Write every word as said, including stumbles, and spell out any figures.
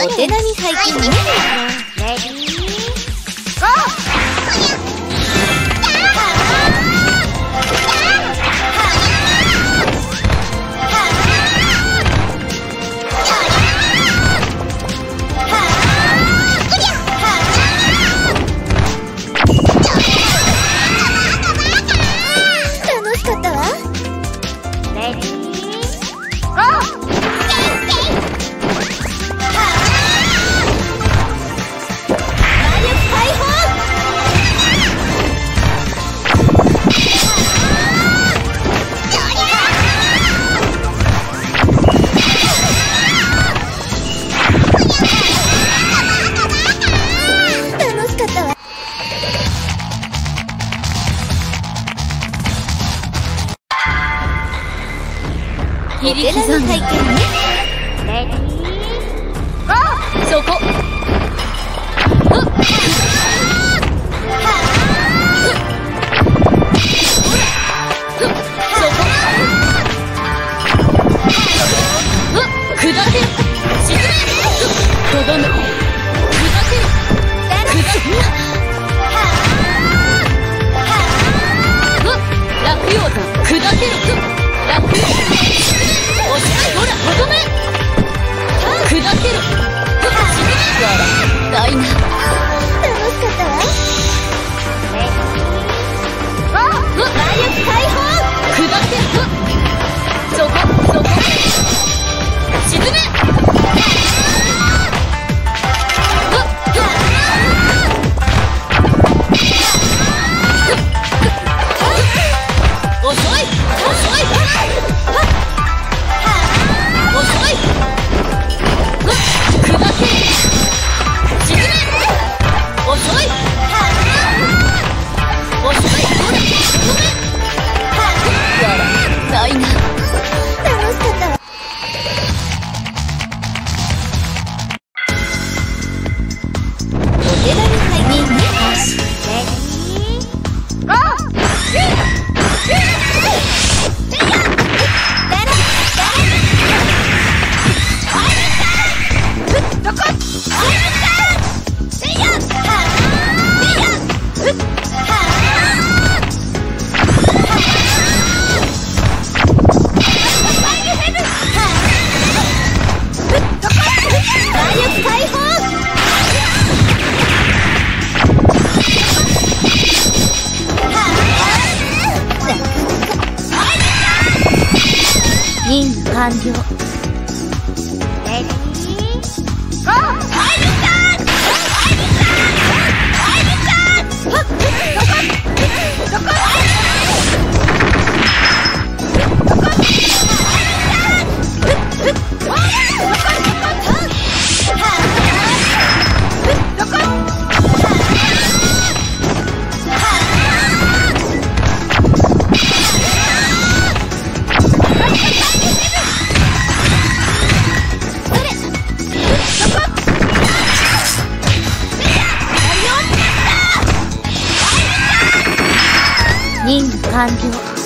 お手並み拝見ね。レディーゴー。楽しかったわ。レディーゴー。お手並み拝見ね。レディーゴー。そこ。下せ。沈め。とどめ。下せ。下せ。落葉だ。下せろ。落葉。おしまい。ほら、とどめ。下せろ。ダイナ。楽しかったわ。魔力解放。下せろ。そこ、そこ。沈め。遅い、遅い。遅い。下せ。沈め。遅い。遅い。ほら、止め。やらないな。楽しかったわ。お手並み拝見ね。レディーゴー。任務完了。レディーゴー。任務完了。